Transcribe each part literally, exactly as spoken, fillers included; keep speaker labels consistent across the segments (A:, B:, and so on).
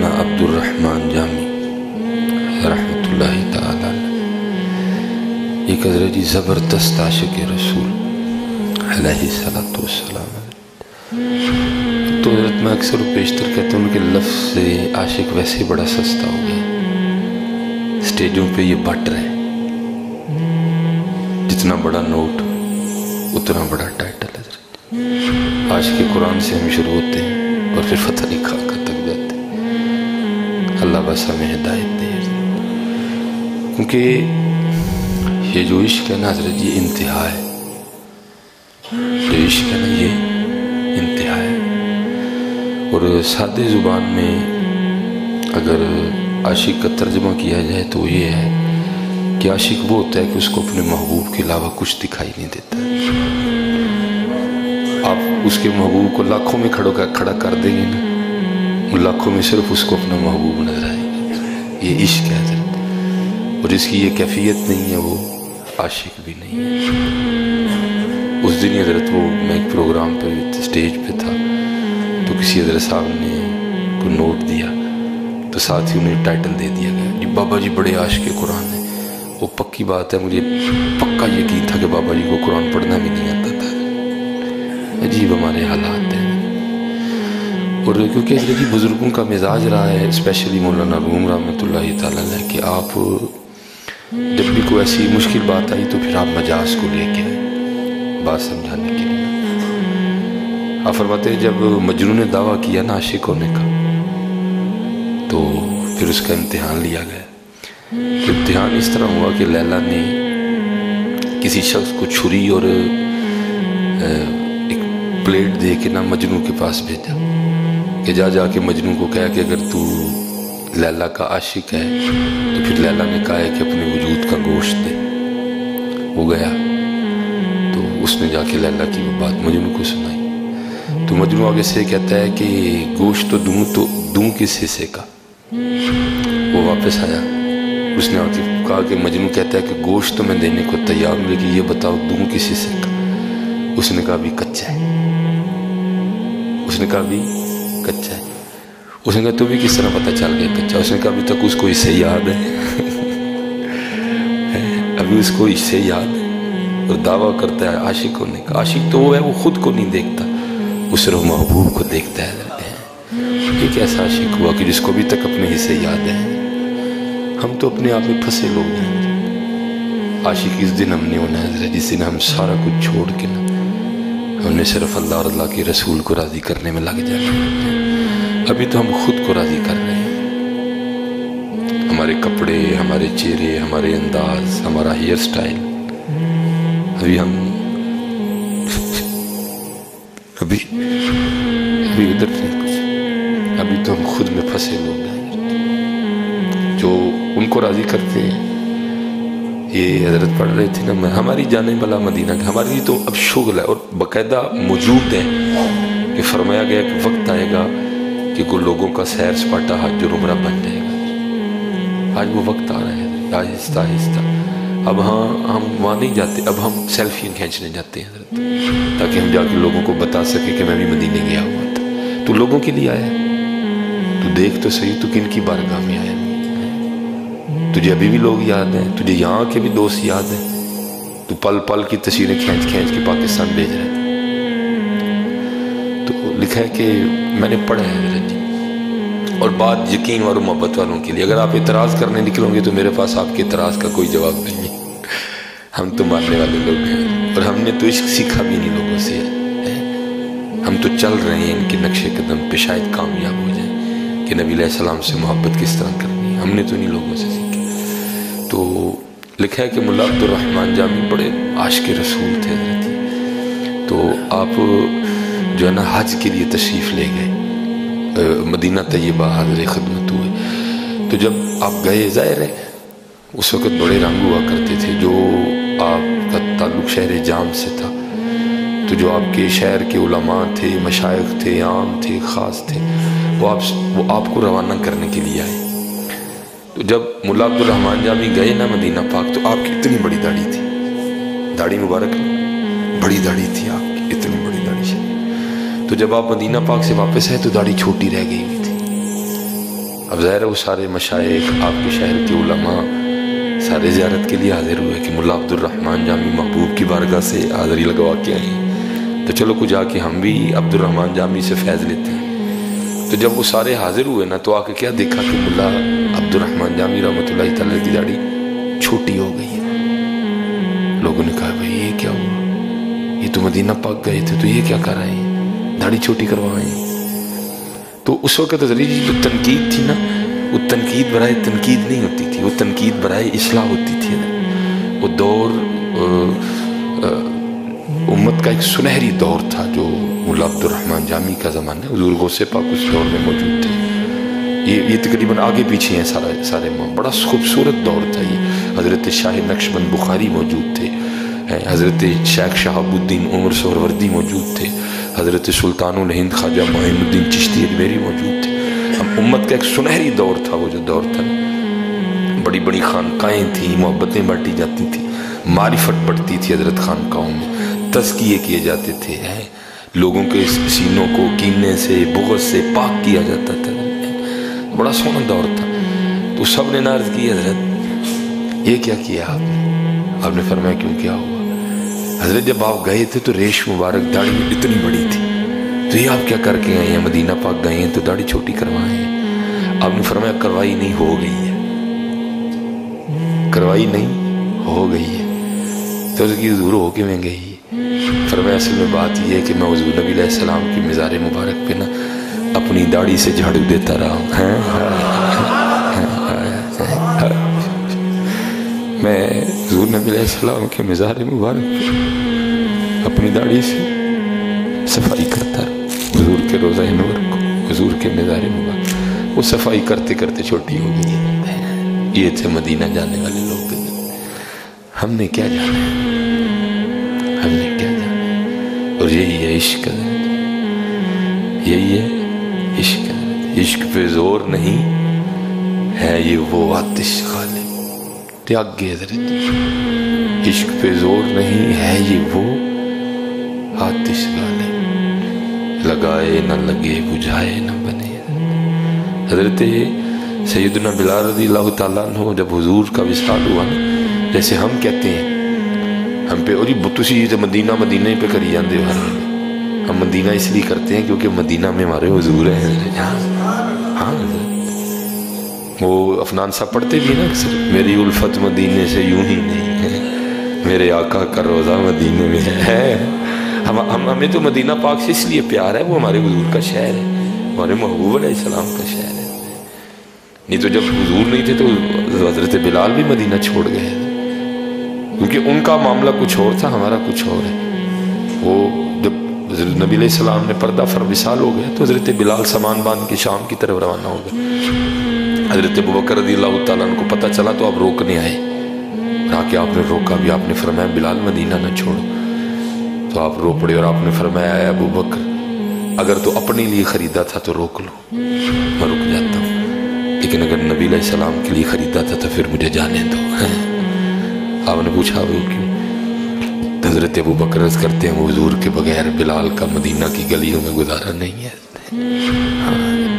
A: مولانا عبد الرحمن جامی رحمۃ اللہ تعالی ایک حضرت جی زبردست عاشق رسول علیہ الصلوۃ والسلام. تو حضرت میں اکثر و بیشتر کہتا ہوں کہ لفظ عاشق ویسے بڑا سستا ہو گیا. اسٹیجوں پہ یہ بٹ رہے، جتنا بڑا نوٹ اتنا بڑا ٹائٹل. حضرت عاشق قرآن سے ہم شروع ہوتے ہیں اور پھر فتح علی خاکہ تک جاتے ہیں. اللہ بس ہمیں ہدایت دے. کیونکہ یہ جو عشق ہے نا حضرت یہ انتہا ہے. جو عشق ہے نا یہ انتہا ہے. اور سادے زبان میں اگر عاشق کا ترجمہ کیا جائے تو یہ ہے کہ عاشق وہ ہوتا ہے کہ اس کو اپنے محبوب کے علاوہ کچھ دکھائی نہیں دیتا. آپ اس کے محبوب کو لاکھوں میں کھڑو کر کھڑا کر دیں گے نا، لاکھوں میں صرف اس کو اپنا محبوب نظر آئے گا. یہ عشق ہے حضرت. اور جس کی یہ کیفیت نہیں ہے وہ عاشق بھی نہیں ہے. اس دن حضرت وہ میں ایک پروگرام پہ اسٹیج پہ تھا تو کسی حضرت صاحب نے کو نوٹ دیا تو ساتھ ہی انہیں ٹائٹل دے دیا گیا جی بابا جی بڑے عاشق قرآن ہیں. وہ پکی بات ہے، مجھے پکا یقین تھا کہ بابا جی کو قرآن پڑھنا بھی نہیں آتا تھا. عجیب ہمارے حالات ہیں. اور کیونکہ حضرت جی بزرگوں کا مزاج رہا ہے، اسپیشلی مولانا روم رحمۃ اللہ تعالی علیہ، کہ آپ جب بھی کوئی ایسی مشکل بات آئی تو پھر آپ مجاز کو لے کے آئے بات سمجھانے کے لیے. آپ فرماتے ہیں جب مجنون نے دعویٰ کیا نا عاشق ہونے کا تو پھر اس کا امتحان لیا گیا. امتحان اس طرح ہوا کہ لیلا نے کسی شخص کو چھری اور ایک پلیٹ دے کے نا مجنوں کے پاس بھیجا کہ جا جا کے مجنوں کو کہا کہ اگر تو لیلا کا عاشق ہے تو پھر لیلا نے کہا ہے کہ اپنے وجود کا گوشت دے. وہ گیا تو اس نے جا کے لیلا کی وہ بات مجنوں کو سنائی. تو مجنوں آگے سے کہتا ہے کہ گوشت تو دوں تو دوں کس حصے کا. وہ واپس آیا، اس نے آگے کہا کہ مجنوں کہتا ہے کہ گوشت تو میں دینے کو تیار ہوں لیکن یہ بتاؤ دوں کس حصے کا. اس نے کہا بھی کچا ہے. اس نے کہا بھی کچا ہے. اس نے کہا تو بھی کس طرح پتہ چل گیا کچا. اس نے کہا ابھی تک اس کو اس سے یاد ہے ابھی اس کو اس سے یاد ہے اور دعویٰ کرتا ہے عاشق ہونے کا. عاشق تو وہ ہے وہ خود کو نہیں دیکھتا، وہ صرف محبوب کو دیکھتا ہے. ایک ایسا عاشق ہوا کہ جس کو ابھی تک اپنے حصے یاد ہیں. ہم تو اپنے آپ میں پھنسے لوگ ہیں. عاشق اس دن ہم نے ہونا ہے حضرت جس دن ہم سارا کچھ چھوڑ کے نا ہم نے صرف اللہ اور اللہ کے رسول کو راضی کرنے میں لگ جانا ہے. ابھی تو ہم خود کو راضی کر رہے ہیں. ہمارے کپڑے، ہمارے چہرے، ہمارے انداز، ہمارا ہیئر سٹائل، ابھی ہم ابھی ابھی ادھر نہیں کچھ. ابھی تو ہم خود میں پھنسے لوگ ہیں جو ان کو راضی کرتے ہیں. یہ حضرت پڑھ رہے تھے نا ہماری جانے والا مدینہ، ہماری تو اب شغل ہے اور باقاعدہ موجود ہے کہ فرمایا گیا کہ وقت آئے گا کہ کوئی لوگوں کا سیر سپاٹا حج اور عمرہ بن جائے گا. آج وہ وقت آ رہا ہے آہستہ آہستہ. اب ہاں ہم وہاں نہیں جاتے، اب ہم سیلفیاں کھینچنے جاتے ہیں حضرت تاکہ ہم جا کے لوگوں کو بتا سکیں کہ میں بھی مدینے گیا ہوا تھا. تو لوگوں کے لیے آیا، تو دیکھ تو صحیح تو کن کی بارگاہ میں آیا. تجھے ابھی بھی لوگ یاد ہیں، تجھے یہاں کے بھی دوست یاد ہیں. تو پل پل کی تصویریں کھینچ کھینچ کے پاکستان بھیج رہے ہیں. تو لکھا ہے کہ میں نے پڑھا ہے حضرت جی. اور بات یقین اور محبت والوں کے لیے، اگر آپ اعتراض کرنے نکلو گے تو میرے پاس آپ کے اعتراض کا کوئی جواب نہیں ہے. ہم تو ماننے والے لوگ ہیں اور ہم نے تو عشق سیکھا بھی نہیں لوگوں سے. ہم تو چل رہے ہیں ان کے نقش قدم پہ، شاید کامیاب ہو جائیں کہ نبی علیہ السلام سے محبت کس طرح کرنی ہے. ہم نے تو نہیں لوگوں سے سیکھا. تو لکھا ہے کہ ملا عبد الرحمن جامی بڑے عاشق رسول تھے حضرت. تو آپ جو ہے نا حج کے لیے تشریف لے گئے، مدینہ طیبہ حاضر خدمت ہوئے. تو جب آپ گئے، ظاہر ہے اس وقت بڑے رنگ ہوا کرتے تھے. جو آپ کا تعلق شہر جام سے تھا تو جو آپ کے شہر کے علماء تھے، مشائخ تھے، عام تھے، خاص تھے، وہ آپ وہ آپ کو روانہ کرنے کے لیے آئے. تو جب ملا عبد الرحمن جامی گئے نا مدینہ پاک تو آپ کی اتنی بڑی داڑھی تھی، داڑھی مبارک بڑی داڑھی تھی آپ کی، اتنی بڑی داڑھی سے. تو جب آپ مدینہ پاک سے واپس آئے تو داڑھی چھوٹی رہ گئی ہوئی تھی. اب ظاہر ہے وہ سارے مشائخ آپ کے شہر کے علماء سارے زیارت کے لیے حاضر ہوئے کہ ملا عبد الرحمن جامی محبوب کی بارگاہ سے حاضری لگوا کے آئیں، تو چلو کچھ جا کے ہم بھی عبد الرحمن جامی سے فیض لیتے ہیں۔ تو جب وہ سارے حاضر ہوئے نا، تو آ کے کیا دیکھا کہ ملا عبد الرحمن جامی رحمۃ اللہ تعالیٰ کی داڑھی چھوٹی ہو گئی ہے۔ لوگوں نے کہا بھائی یہ کیا ہوا، یہ تو مدینہ پاک گئے تھے، تو یہ کیا کر رہے ہیں، داڑھی چھوٹی کروائیں۔ تو اس وقت حضرت جی جو تنقید تھی نا، وہ تنقید برائے تنقید نہیں ہوتی تھی، وہ تنقید برائے اصلاح ہوتی تھی۔ وہ دور امت کا ایک سنہری دور تھا جو ملا عبد الرحمن جامی کا زمانہ، حضور غوث پاک اس دور میں موجود تھے۔ یہ یہ تقریباً آگے پیچھے ہیں سارا سارے بڑا خوبصورت دور تھا یہ۔ حضرت شاہ نقشبند بخاری موجود تھے، حضرت شیخ شہاب الدین عمر سہروردی موجود تھے، حضرت سلطان الہند خواجہ معین الدین چشتی اجمیری موجود تھے۔ ہم امت کا ایک سنہری دور تھا وہ جو دور تھا، بڑی بڑی خانقاہیں تھیں، محبتیں بانٹی جاتی تھیں، معرفت بڑھتی تھی حضرت خانقاہوں میں، تزکیے کیے جاتے تھے، لوگوں کے سینوں کو کینے سے بغض سے پاک کیا جاتا تھا، بڑا سونا دور تھا۔ تو سب نے عرض کی حضرت یہ کیا کیا آپ نے؟ آپ نے فرمایا کیوں کیا ہوا؟ حضرت جب آپ گئے تھے تو ریش مبارک داڑھی اتنی بڑی تھی، تو یہ آپ کیا کر کے آئے ہیں؟ مدینہ پاک گئے ہیں تو داڑھی چھوٹی کروائے ہیں؟ آپ نے فرمایا کروائی نہیں، ہو گئی ہے، کروائی نہیں، ہو گئی ہے۔ تو اس کی حضور ہو کے میں گئی ہے؟ فرمایا اصل میں بات یہ ہے کہ میں حضور نبی علیہ السلام کی مزار مبارک پہ نا اپنی داڑھی سے جھاڑو دیتا رہا ہوں، میں حضور نبی علیہ السلام کے مزار مبارک پہ اپنی داڑھی سے صفائی کرتا رہا، حضور کے روضہ نور کو، حضور کے مزار مبارک، وہ صفائی کرتے کرتے چھوٹی ہو گئی ہے۔ یہ تھے مدینہ جانے والے لوگ، ہم نے کیا جانا ہے، ہم نے کیا جانا ہے؟ اور یہی ہے عشق، یہی ہے عشق۔ عشق پہ زور نہیں ہے یہ وہ آتش غالب، تیاگ گئے حضرت، عشق پہ زور نہیں ہے یہ وہ آتش غالب، لگائے نہ لگے بجھائے نہ بنے۔ حضرت سیدنا بلال رضی اللہ تعالیٰ عنہ جب حضور کا وصال ہوا نا، جیسے ہم کہتے ہیں ہم پہ اور یہ تسی مدینہ مدینہ پہ کری جاندے ہو، ہم مدینہ اس لیے کرتے ہیں کیونکہ مدینہ میں ہمارے حضور ہیں۔ ہاں وہ افنان صاحب پڑھتے بھی نا اکثر، میری الفت مدینے سے یوں ہی نہیں ہے، میرے آقا کا روضہ مدینے میں ہے۔ ہم ہم ہمیں تو مدینہ پاک سے اس لیے پیار ہے، وہ ہمارے حضور کا شہر ہے، ہمارے محبوب علیہ السلام کا شہر ہے۔ نہیں تو جب حضور نہیں تھے تو حضرت بلال بھی مدینہ چھوڑ گئے، کیونکہ ان کا معاملہ کچھ اور تھا، ہمارا کچھ اور ہے۔ وہ جب حضرت نبی علیہ السلام نے پردہ فروصال ہو گیا تو حضرت بلال سامان باندھ کے شام کی طرف روانہ ہو گئے۔ حضرت ابوبکر رضی اللہ تعالیٰ عنہ کو پتہ چلا تو آپ روکنے آئے، آ کے آپ نے روکا بھی، آپ نے فرمایا بلال مدینہ نہ چھوڑو، تو آپ رو پڑے اور آپ نے فرمایا اے ابوبکر اگر تو اپنے لیے خریدا تھا تو روک لو، میں رک جاتا ہوں، لیکن اگر نبی علیہ السلام کے لیے خریدا تھا تو پھر مجھے جانے دو۔ آپ نے پوچھا وہ کیوں؟ حضرت ابوبکر عرض کرتے ہیں حضور کے بغیر بلال کا مدینہ کی گلیوں میں گزارا نہیں ہے۔ ہاں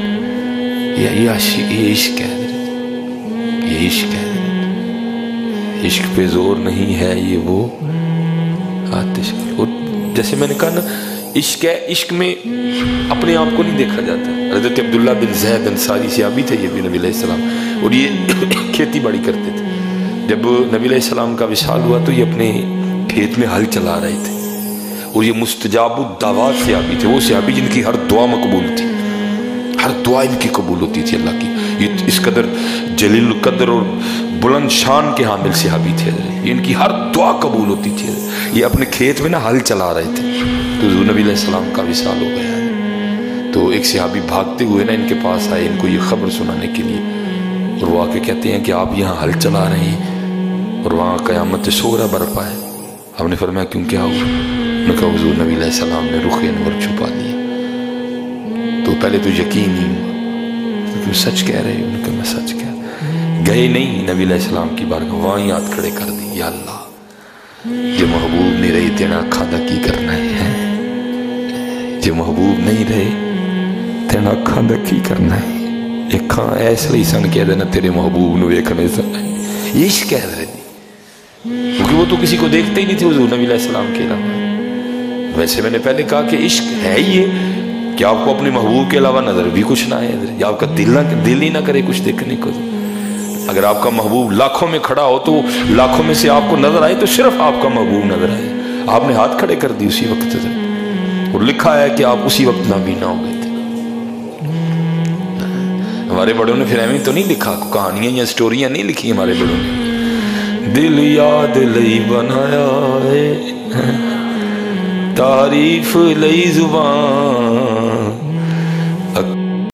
A: یہ عشق ہے، یہ عشق ہے، عشق پہ زور نہیں ہے یہ وہ آتش۔ جیسے میں نے کہا نا عشق ہے، عشق میں اپنے آپ کو نہیں دیکھا جاتا۔ حضرت عبداللہ بن زید انصاری صحابی تھے یہ بھی نبی علیہ السلام، اور یہ کھیتی باڑی کرتے تھے۔ جب نبی علیہ السلام کا وصال ہوا تو یہ اپنے کھیت میں ہل چلا رہے تھے، اور یہ مستجاب الدعوات صحابی تھے، وہ صحابی جن کی ہر دعا مقبول تھی، ہر دعا ان کی قبول ہوتی تھی اللہ کی۔ یہ اس قدر جلیل القدر اور بلند شان کے حامل صحابی تھے، یہ ان کی ہر دعا قبول ہوتی تھی۔ یہ اپنے کھیت میں نا ہل چلا رہے تھے تو حضور نبی علیہ السلام کا وصال ہو گیا، تو ایک صحابی بھاگتے ہوئے نا ان کے پاس آئے ان کو یہ خبر سنانے کے لیے، اور وہ آ کے کہتے ہیں کہ آپ یہاں ہل چلا رہے ہیں اور وہاں قیامت صغریٰ برپا ہے۔ آپ نے فرمایا کیوں کیا ہوا؟ انہوں نے کہا حضور نبی علیہ السلام نے رخ انور چھپا لیا۔ تو پہلے تو یقین نہیں ہوا کہ سچ کہہ رہے، انہوں نے کہا میں سچ کہہ رہا۔ گئے نہیں نبی علیہ السلام کی بارگاہ، وہاں ہی ہاتھ کھڑے کر دی، یا اللہ جو محبوب نہیں رہی تینا اکھاں دا کی کرنا ہے، جو محبوب نہیں رہے تینا اکھاں دا کی کرنا ہے۔ اکھاں اس لیے سن کہہ دینا تیرے محبوب نو ویکھنے سن. یہ عشق ہے حضرت جی، کیونکہ وہ تو کسی کو دیکھتے ہی نہیں تھے حضور نبی علیہ السلام کے علاوہ. ویسے میں نے پہلے کہا کہ عشق ہے ہی یہ کہ آپ کو اپنے محبوب کے علاوہ نظر بھی کچھ نہ آئے حضرت، یا آپ کا دل نہ دل ہی نہ کرے کچھ دیکھنے کو. اگر آپ کا محبوب لاکھوں میں کھڑا ہو تو لاکھوں میں سے آپ کو نظر آئے تو صرف آپ کا محبوب نظر آئے. آپ نے ہاتھ کھڑے کر دی اسی وقت حضرت، اور لکھا ہے کہ آپ اسی وقت نابینا ہو گئے تھے. ہمارے بڑوں نے پھر ایویں تو نہیں لکھا، کہانیاں یا سٹوریاں نہیں لکھی ہمارے بڑوں نے. دل یاد لئی بنایا ہے، تعریف لئی زبان